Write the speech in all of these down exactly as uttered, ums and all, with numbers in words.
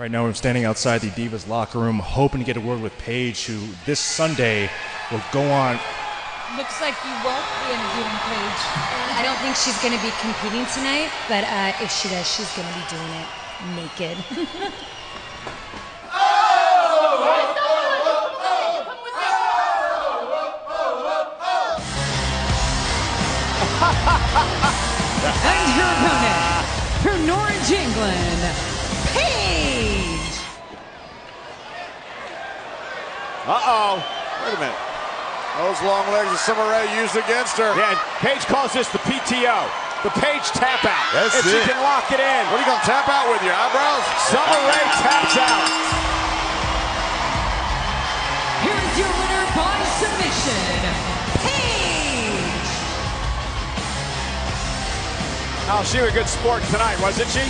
Right now I'm standing outside the Divas locker room hoping to get a word with Paige, who this Sunday will go on. Looks like you won't be interviewing Paige. I don't think she's going to be competing tonight, but uh, if she does, she's going to be doing it naked. And her opponent, from Norwich, England, Paige. Uh-oh. Wait a minute. Those long legs that Summer Rae used against her. Yeah, Paige calls this the P T O. The Paige tap out. That's if it. she can lock it in. What are you going to tap out with your eyebrows? Summer Rae taps out. Here is your winner by submission, Paige. Oh, she was a good sport tonight, wasn't she?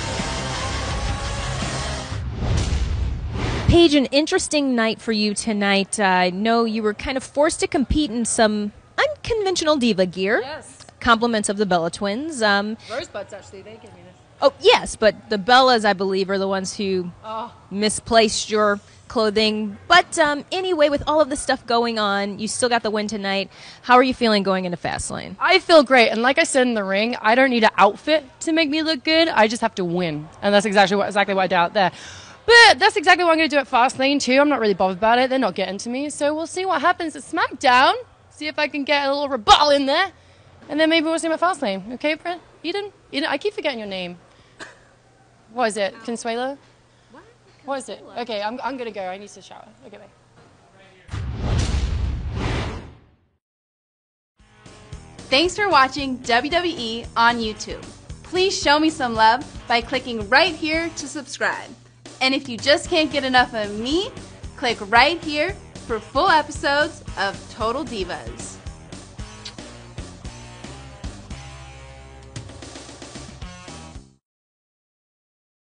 Paige, an interesting night for you tonight. Uh, I know you were kind of forced to compete in some unconventional diva gear. Yes. Compliments of the Bella twins. Um, Rosebuds, actually, they gave me this. oh, yes, but the Bellas, I believe, are the ones who Oh. misplaced your clothing. But um, anyway, with all of this stuff going on, you still got the win tonight. How are you feeling going into Fastlane? I feel great, and like I said in the ring, I don't need an outfit to make me look good. I just have to win, and that's exactly what exactly what I did out there. But that's exactly what I'm going to do at Fastlane too. I'm not really bothered about it. They're not getting to me, so we'll see what happens at SmackDown. See if I can get a little rebuttal in there, and then maybe we'll see him at Fastlane. Okay, Brent? Eden? Eden? I keep forgetting your name. What is it? Consuelo? What? What is it? Okay, I'm I'm gonna go. I need to shower. Okay, bye. Thanks for watching W W E on YouTube. Please show me some love by clicking right here to subscribe. And if you just can't get enough of me, click right here for full episodes of Total Divas.